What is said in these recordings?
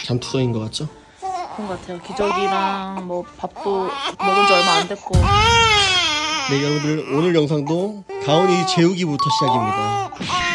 잠투성인 것 같죠? 그런 것 같아요. 기저귀랑 뭐 밥도 먹은 지 얼마 안 됐고. 네, 여러분들 오늘 영상도 가온이 재우기부터 시작입니다.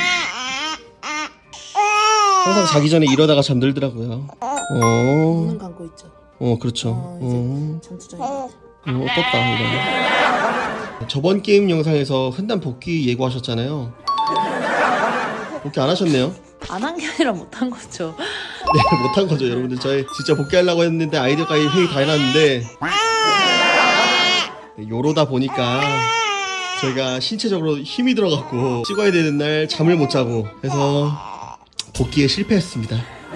항상 자기 전에 이러다가 잠들더라고요. 눈은 감고 있죠. 그렇죠. 이제 잠투정인 것 같아요. 떴다 이러면. 저번 게임 영상에서 흔단 복귀 예고하셨잖아요. 복귀 안 하셨네요. 안 한 게 아니라 못 한 거죠. 네, 못한 거죠. 여러분들 저희 진짜 복귀하려고 했는데 아이들까지 회의 다 해놨는데 요러다 보니까 저희가 신체적으로 힘이 들어갔고 찍어야 되는 날 잠을 못 자고 해서 복귀에 실패했습니다.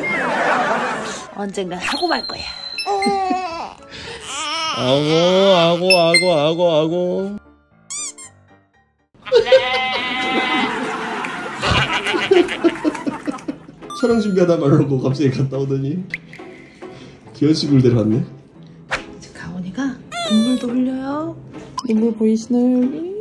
언젠간 하고 말 거야. 아고 촬영 준비하다 말고 갑자기 갔다 오더니 기현씨 굴대로 왔네. 이제 가온이가 눈물도 흘려요. 눈물 보이시나요 여기?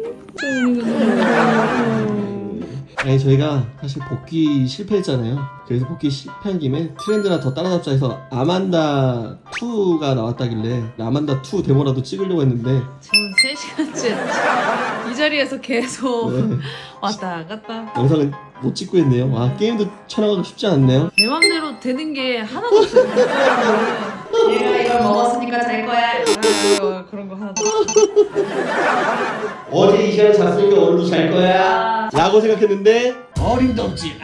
아니 저희가 사실 복귀 실패했잖아요. 그래서 복귀 실패한 김에 트렌드나 더 따라잡자 해서 아만다 2가 나왔다길래 아만다 2 데모라도 찍으려고 했는데 지금 3시간째 이 자리에서 계속 네. 왔다 갔다. 영상은 못 찍고 있네요. 아, 게임도 촬영하기 쉽지 않네요. 내 맘대로 되는 게 하나도 없어요. 얘가 이걸 먹었으니까 잘 거야. 그런 거 하나도 없어. 어제 이 시간에 잤으니까 오늘도 잘 거야 라고 생각했는데 어림도 없지.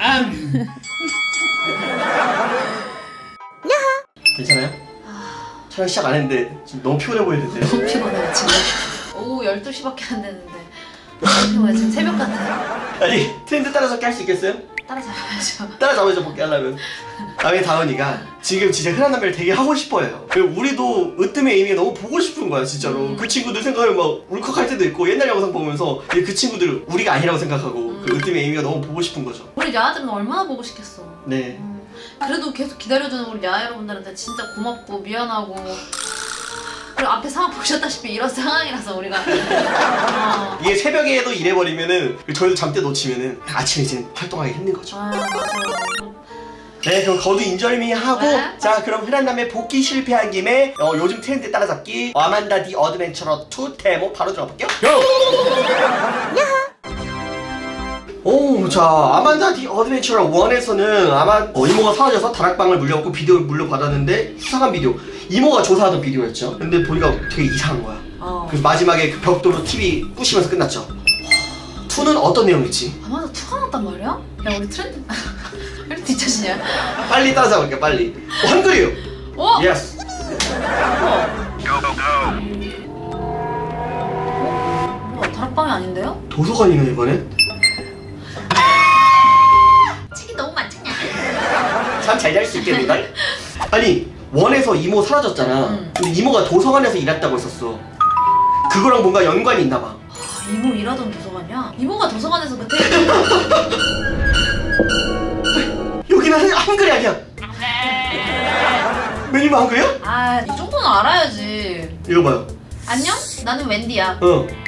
괜찮아요? 촬영 시작 안 했는데 지금 너무 피곤해 보이는데. 너무 피곤해요 지금. 오후 12시밖에 안 됐는데 너무 피곤해. 지금 새벽 같아요. 아니 트렌드 따라잡기 할 수 있겠어요? 따라잡아야죠. 따라잡아야죠 복귀하려면. 다음에 다은이가 지금 진짜 흔한 남매를 되게 하고 싶어해요. 그리고 우리도 으뜸의 에이미가 너무 보고 싶은 거야 진짜로. 그 친구들 생각하면 막 울컥할 때도 있고 옛날 영상 보면서 그 친구들 우리가 아니라고 생각하고 그 으뜸의 에이미가 너무 보고 싶은 거죠. 우리 야아들은 얼마나 보고 싶겠어. 네. 그래도 계속 기다려주는 우리 야아 여러분들한테 진짜 고맙고 미안하고. 그리고 앞에 상황 보셨다시피 이런 상황이라서 우리가 이게 새벽에도 일해버리면은 저희도 잠때 놓치면은 아침에 이제 활동하기 힘든 거죠. 맞아. 네, 그럼 거두 인절미 하고 네. 자, 그럼 흔한 남매 복귀 실패한 김에 요즘 트렌드 따라잡기 아만다 디 어드벤처러 2 데모 바로 들어볼게요. 오, 자, 아만다 디 어드벤처러 1에서는 아마 이모가 사라져서 다락방을 물려갖고 비디오를 물려받았는데 수상한 비디오, 이모가 조사하던 비디오였죠. 근데 보니까 되게 이상한 거야. 그래서 마지막에 그 벽돌로 TV 부시면서 끝났죠. 2는 어떤 내용이지? 아마도 2가 나왔단 말이야? 야 우리 트렌드 왜 이렇게 뒤처지냐? 빨리 따라잡을게 빨리. 한글이에요. 어? 예스. 뭐야 다락방이 아닌데요? 도서관이네 이번에. 책이 너무 많잖냐? 참 잘 잘 수 있겠는걸? 아니 1에서 이모 사라졌잖아. 근데 이모가 도서관에서 일했다고 했었어. 그거랑 뭔가 연관이 있나봐. 이모 일하던 도서관이야? 이모가 도서관에서 그때 여기는 한글이 아니야. 메뉴 한글이야? 아 이 정도는 알아야지. 읽어봐요. 안녕? 나는 웬디야.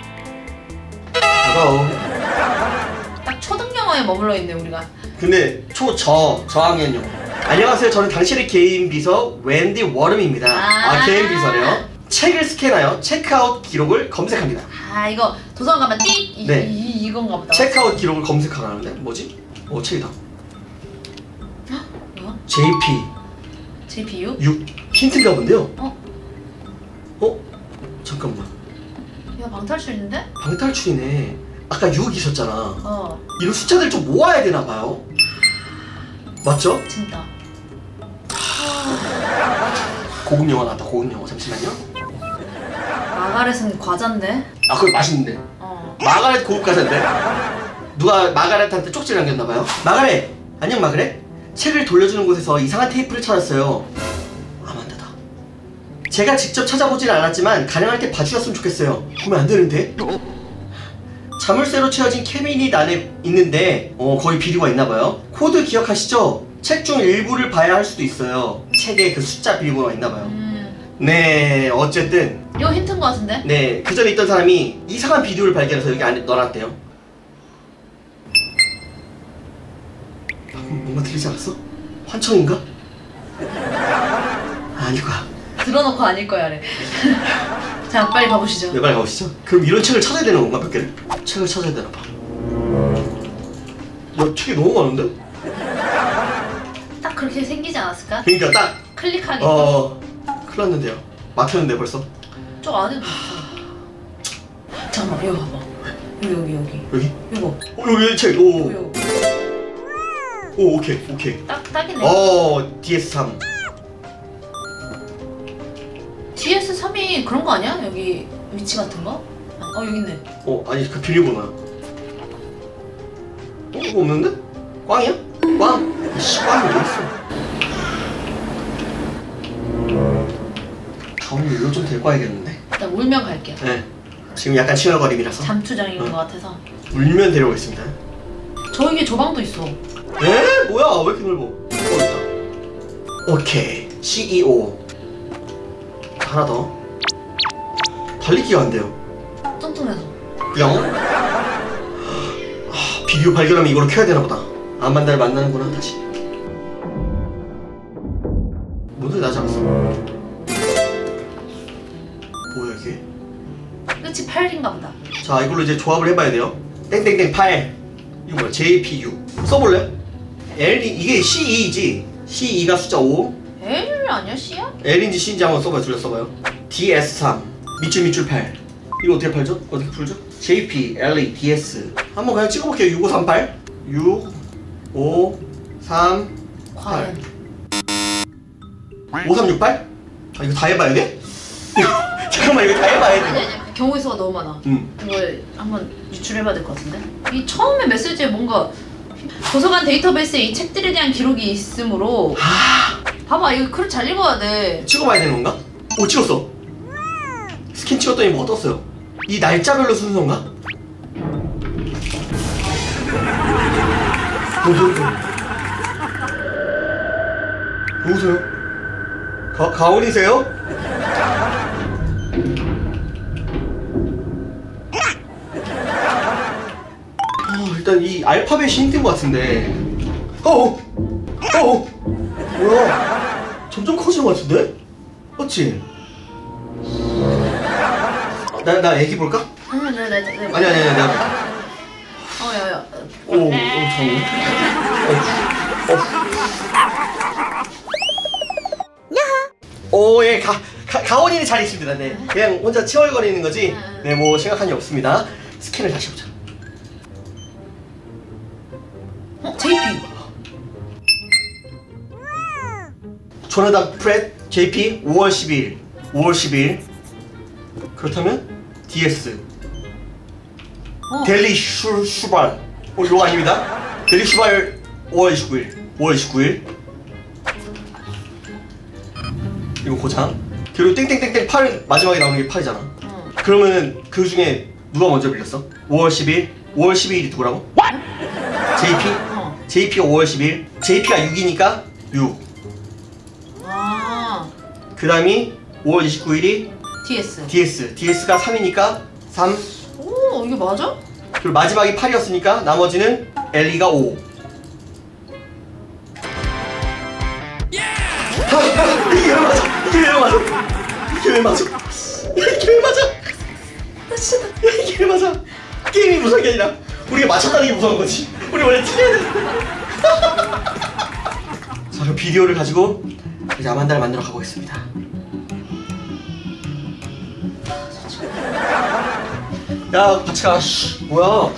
반가워. 딱 초등 영어에 머물러 있네 우리가. 근데 저학년 영어. 안녕하세요. 저는 당신의 개인 비서 웬디 워름입니다. 개인 비서래요. 책을 스캔하여 체크아웃 기록을 검색합니다. 아 이거 도서관 가면 띡! 네. 이건가 보다. 체크아웃 기록을 검색하라는데? 뭐지? 책이다. 뭐야? JP 6? 6 힌트인가 본데요? 잠깐만. 야 방탈출인데? 방탈출이네. 아까 6 있었잖아. 이런 숫자들 좀 모아야 되나봐요. 맞죠? 진짜. 고급 영화 나왔다. 고급 영화. 잠시만요. 마가렛은 과자인데? 그거 맛있는데. 마가렛 고급 과자인데? 누가 마가렛한테 쪽지 남겼나봐요. 마가렛! 안녕 마가렛? 책을 돌려주는 곳에서 이상한 테이프를 찾았어요. 아만다다. 제가 직접 찾아보진 않았지만 가능할 때 봐주셨으면 좋겠어요. 보면 안 되는데? 자물쇠로 채워진 캐비닛 안에 있는데 거기 비디오가 있나봐요. 코드 기억하시죠? 책 중 일부를 봐야 할 수도 있어요. 책에 그 숫자 비밀번호가 있나봐요. 네, 어쨌든 이거 힌트인 것 같은데? 네, 그 전에 있던 사람이 이상한 비디오를 발견해서 여기 안에 넣어놨대요. 방금 뭔가 들리지 않았어? 환청인가? 아닐 거야. 들어놓고 아닐 거야래. 자, 빨리 가보시죠. 네, 빨리 가보시죠. 그럼 이런 책을 찾아야 되는 건가, 몇 개를? 책을 찾아야 되나 봐. 야, 책이 너무 많은데? 딱 그렇게 생기지 않았을까? 그러니까 딱 클릭하기. 큰일 났는데요. 막혔는데 벌써. 저 안에도 있어. 잠깐만, 여기 봐봐. 여기. 여기? 이거. 여기 책. 오. 이거. 오, 오케이. 딱이네. DS3. DS3이 그런 거 아니야? 여기 위치 같은 거? 여기 있네. 아니 그 비밀번호야. 이거 없는데? 꽝이야? 꽝? 씨, 꽝이 왜 있어? 가온이 이거 좀 데리고 와야겠는데? 일단 울면 갈게요. 네. 지금 약간 치열거림이라서. 잠투장인 것 같아서. 울면 데려오겠습니다. 저에게 저 방도 있어. 에? 뭐야? 왜 이렇게 넓어? 있다. 오케이. CEO. 하나 더. 달리기가 안 돼요. 뚱뚱해서. 영. 비디오 발견하면 이걸로 켜야 되나 보다. 아만다를 만나는구나 다시. 뭔 소리 나지 않았어? 뭐야 이게? 끝이 8인가 보다. 자 이걸로 이제 조합을 해봐야 돼요. 땡땡땡 8. 이거 뭐야? JPU. 써볼래? L 이게 CE지. CE가 숫자 5. L 아니야? C야? L인지 C인지 한번 써봐요. 둘러 써봐요. DS3 밑줄 8. 이거 어떻게 팔죠? 어떻게 풀죠? JP, LE, DS. 한번 그냥 찍어볼게요. 6538 6 5 3 8 5368? 이거 다 해봐야 돼? 잠깐만 이거 다 해봐야 돼. 아니 경우 수가 너무 많아. 이걸 한번 유출해봐야 될 것 같은데? 이 처음에 메시지에 뭔가 도서관 데이터베이스에 이 책들에 대한 기록이 있으므로 봐봐 이거 글 잘 읽어야 돼. 찍어봐야 되는 건가? 오 찍었어. 스킨 찍었더니 뭐가 떴어요. 이 날짜별로 순서인가? 누구세요? 가온이세요? 일단 이 알파벳이 힘든 것 같은데. 뭐야? 점점 커지는 것 같은데? 맞지? 나 애기 볼까? 아니. 아니야. 야야. 예, 가온이는 잘 있습니다. 네. 그냥 혼자 치얼거리는 거지. 네, 뭐 생각한 게 없습니다. 스캔을 다시 해보자. JP. 조나단 프렛 JP 5월 10일. 그렇다면 DS. 델리 슈발. 이거 아닙니다. 델리 슈발 5월 29일. 이거 고장. 그리고 땡땡땡땡 8 마지막에 나오는 게 8이잖아. 그러면은 그 중에 누가 먼저 빌렸어? 5월 10일이 누구라고? JP? JP가 5월 10일. JP가 6이니까 6. 그 다음이 5월 29일이 DS. DS가 3이니까 3. 오, 이게 맞아? 그리고 마지막이 8이었으니까 나머지는 LE가 5. 이게 왜 맞아? 이게 왜 맞아? 게임이 무서운 게 아니라 우리가 맞췄다는 게 무서운 거지. 우리 원래 틀려야 돼. 자, 그럼 비디오를 가지고 이제 아만다를 만들어 가보겠습니다. 야, 같이 가. 뭐야?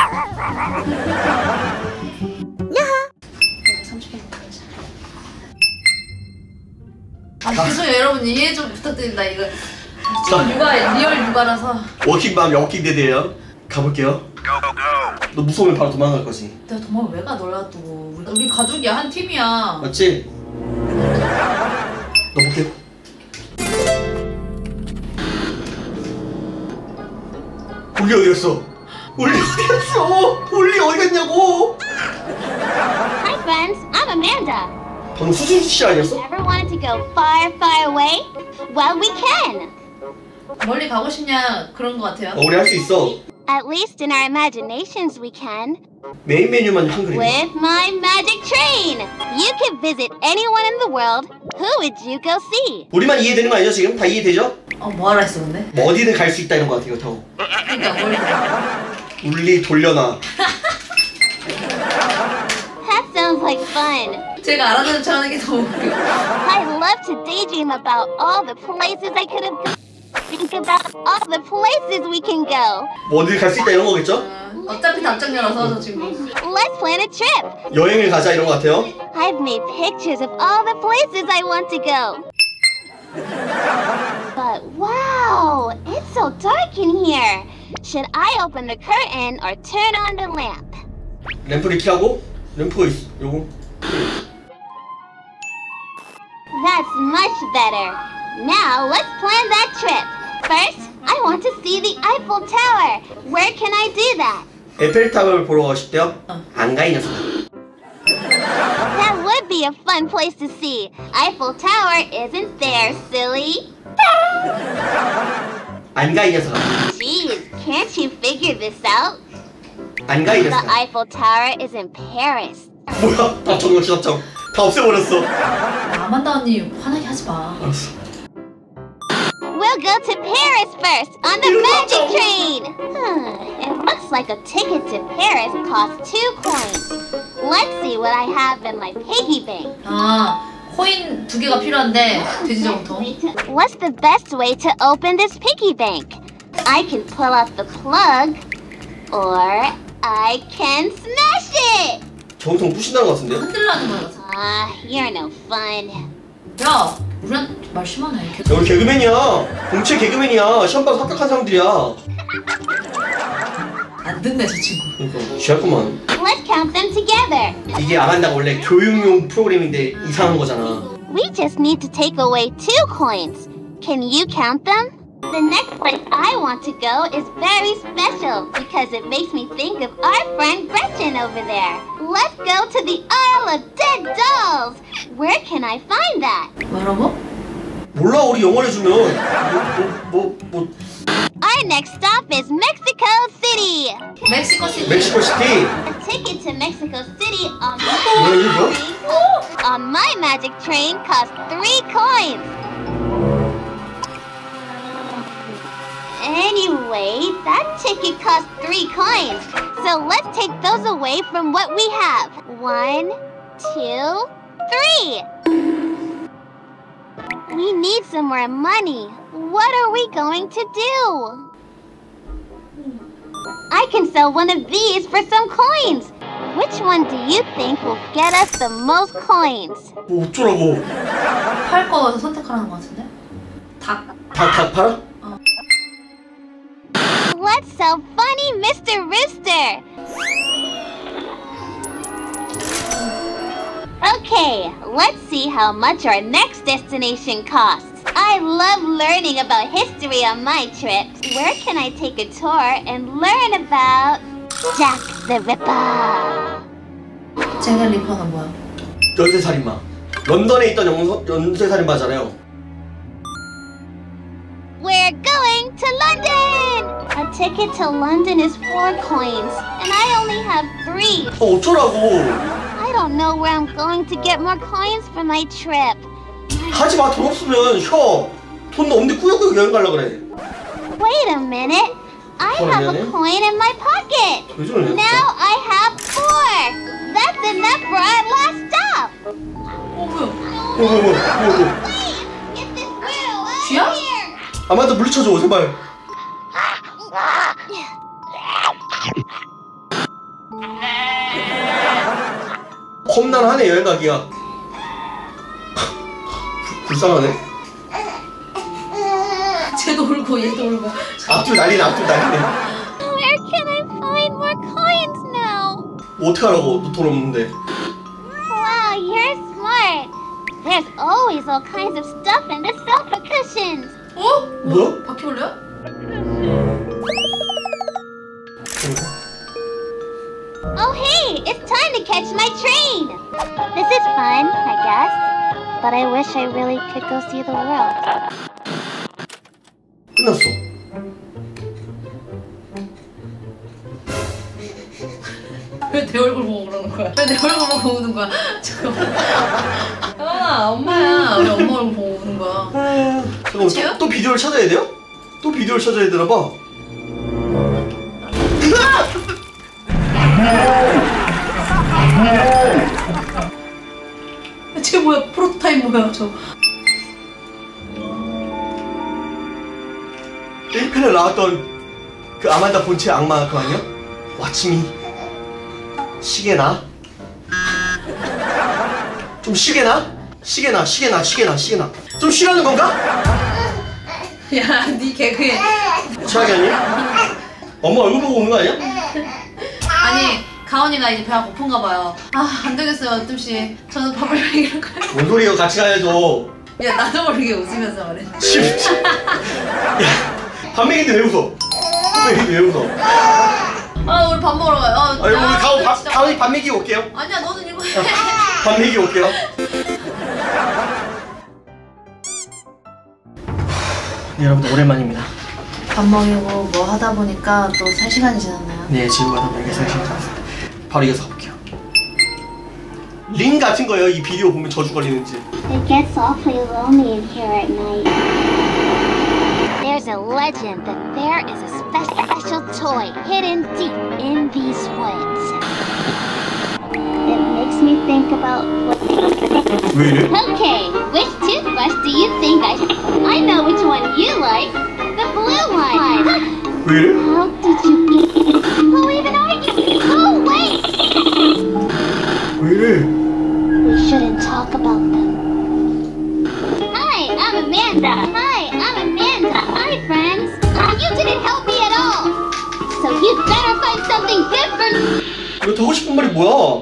30분 죄송해요 여러분 이해 좀 부탁드립니다. 이거 지금 리얼 육아라서. 워킹맘 워킹데드예요. 가볼게요. 너 무서우면 바로 도망갈 거지. 내가 도망을 왜 가? 너랑 또 우리 가족이야. 한 팀이야. 맞지? 너 볼게. 울리 어디 갔어? 울리 어디 갔냐고? Hi friends, I'm Amanda. 방금 수진 씨 아니었어? Ever wanted to go far, far away? Well, we can. 멀리 가고 싶냐 그런 거 같아요. 우리 할 수 있어. At least in our imaginations we can. 메인 메뉴만 한글이네. With my magic train, you can visit anyone in the world. Who would you go see? 우리만 이해되는 거 아니죠 지금? 다 이해되죠? 뭐하라 했어 근데? 뭐 어디든 갈 수 있다 이런 거 같아 이거 타고. 그러니까 뭘 울리 돌려놔. That sounds like fun. 제가 알아듣는 척 하는 게 더 웃겨. I love to daydream about all the places I could have gone. Think about all the places we can go. 뭐 어디 갈 수 있다 이런 거겠죠? 어차피 답장이라서 저 지금. Let's plan a trip. 여행을 가자 이런 거 같아요. I've made pictures of all the places I want to go. But wow, it's so dark in here. Should I open the curtain or turn on the lamp? 램프를 켜고 램프가 있어. 요거. That's much better. Now let's plan that trip. First, I want to see the Eiffel Tower. Where can I do that? 에펠탑을 보러 가고 싶대요? 안 가 이 녀석아. That would be a fun place to see. Eiffel Tower isn't there, silly. 안 가 이 녀석아. Jeez, can't you figure this out? 안 가 이 The 녀석아. Eiffel Tower is in Paris. 뭐야? 답정 역시 답정. 다 없애버렸어. 아만다 언니 화나게 하지 마. 알았어. We'll go to Paris first on the magic train. It looks like a ticket to Paris costs 2 coins. Let's see what I have in my piggy bank. 코인 2개가 필요한데 돼지 정통. What's the best way to open this piggy bank? I can pull out the plug, or I can smash it. 정통 부신다는 것 같은데요? 흔들라는 말 같아. You're no fun. 야, 우리한테 말 심하네. 야, 우리 개그맨이야. 공채 개그맨이야. 시험 봐서 합격한 사람들이야. 안 듣네 저 친구. 그러니까 취했구만. Let's count them together. 이게 아만다가 원래 교육용 프로그램인데 이상한 거잖아. We just need to take away 2 coins. Can you count them? The next place I want to go is very special because it makes me think of our friend Gretchen over there. Let's go to the Isle of Dead Dolls. Where can I find that? 뭐라고? 몰라 우리 영어를 주면 Our next stop is Mexico City. 멕시코 시티. 멕시코 시티. A ticket to Mexico City on my magic train costs 3 coins. Anyway, that ticket costs 3 coins. So let's take those away from what we have. 1, 2, 3. We need some more money. What are we going to do? I can sell one of these for some coins. Which one do you think will get us the most coins? 뭐 어쩌라고. 팔 거 선택하라는 거 같은데? 닭. 닭 팔아? Let's sell funny Mr. Rooster. Okay, let's see how much our next destination costs. I love learning about history on my trips. Where can I take a tour and learn about Jack the Ripper? 잭 더 리퍼는 뭐야? 연쇄살인마. 런던에 있던 연쇄살인마잖아요. We're going to London! A ticket to London is 4 coins, and I only have 3. 어쩌라고. I don't know where I'm going to get more coins for my trip. 하지마. 돈 없으면 쉬어. 돈 없는데 꾸역꾸역 여행 가려고 그래. Wait a minute. I have a coin in my pocket. Now I have 4. That's enough for our last stop. 뭐야? 뭐야. Please, get this weirdo out 쥐야? of here. 아마도 물리쳐줘 제발. 험난하네 여행 가기가. 불쌍하네. 쟤도 울고 얘도 울고. 앞뒤로 난리네 앞뒤로 난리네. Where can I find more coins now? 뭐 어떡하라고 너 돈 없는데. Wow, you're smart. There's always all kinds of stuff in the sofa cushions. 어? 뭐야? 바퀴벌레야? Oh hey, it's time to catch my train. This is fun, I guess. But I wish I really could go see the world. 끝났어. 내 얼굴 보고 그러는 거야? 왜 내 얼굴 보고 우는 거야? 잠깐만. 아, 엄마야. 왜 엄마 얼굴 보고 우는 거야? 잠깐만, 또 비디오를 찾아야 돼요? 또 비디오를 찾아야 되나 봐. 쟤 뭐야? 프로토타입 뭐야? 저. 게임팬에 나왔던 그 아만다 본체 악마 그거 아니야? 와치미 시계나? 좀 쉬게나? 시계나 좀 쉬라는 건가? 야, 네 개그에. 최악이 아니? 엄마 얼굴 보고 오는 거 아니야? 아니, 가온이가 이제 배가 고픈가 봐요. 아, 안 되겠어요, 뜸씨. 저는 밥을 먹이러 가요. 뭔 소리야, 같이 가야죠. 야, 나도 모르게 웃으면서 말해. 야, 밥 먹이는데 왜 웃어? 왜 웃어? 아, 우리 밥 먹으러 가요. 아, 우리 가온이 밥 먹이고 올게요. 아니야, 너는 이거 해. 밥 먹이고 올게요. 네, 여러분들 오랜만입니다. 밥 먹이고 뭐 하다 보니까 또 3시간이 지났나요? 네, 지금 가다 보니까 3시간 지났습니다. 바로 이어서 가볼게요. 링 같은 거예요. 이 비디오 보면 저주거리는지. It gets awfully lonely in here at night. There's a legend that there is a special toy hidden deep in these woods. It makes me think about what... 왜 이래? Okay, which toothbrush do you think I know which one you like. The blue one. 왜 이래? How did you get... Who even are you? Oh, wait! 왜 이래? We shouldn't talk about them. Hi, I'm Amanda. Hi, friends. You didn't help me at all. So you'd better find something different. 너 하고 싶은 말이 뭐야?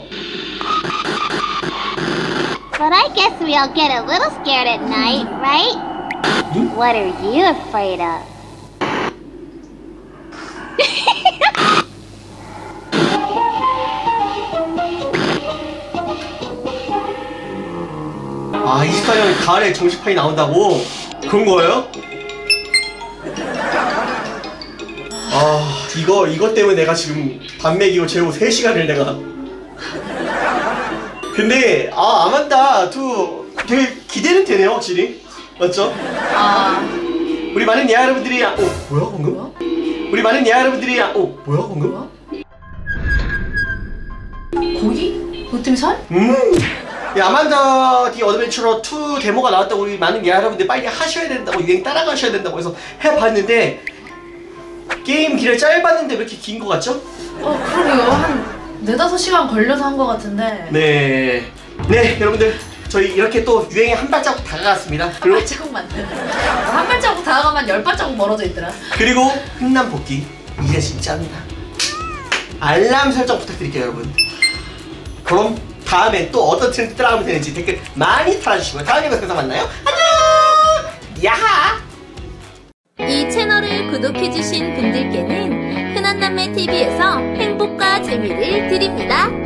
But I guess we all get a little scared at night, right? What are you afraid of? 아, 24년 가을에 정식판이 나온다고? 그런 거예요? 아, 이것 때문에 내가 지금 밥 먹이고 재우고 3시간을 내가. 근데, 아만다 2 되게 기대는 되네요, 확실히. 맞죠? 아. 우리 많은 예아 여러분들이, 뭐야, 방금? 우리 많은 예아 여러분들이, 뭐야, 방금? 고기? 도팀살? 아만다 디 어드벤처러 2 데모가 나왔다고 우리 많은 예아 여러분들 빨리 하셔야 된다고 유행 따라가셔야 된다고 해서 해봤는데 게임 길을 짧았는데 왜 이렇게 긴 거 같죠? 그러게요. 한 4-5시간 걸려서 한 거 같은데. 네 여러분들 저희 이렇게 또 유행에 한 발자국 다가갔습니다. 한 발자국만. 한 발자국 다가가면 10발자국 멀어져 있더라. 그리고 흔남 복귀 이제 진짜입니다. 알람 설정 부탁드릴게요, 여러분. 그럼 다음에 또 어떤 트렌드 따라가면 되는지 댓글 많이 달아주시고요. 다음 영상에서 만나요. 안녕! 야하! 이 채널을 구독해주신 분들께는 흔한남매TV에서 행복과 재미를 드립니다.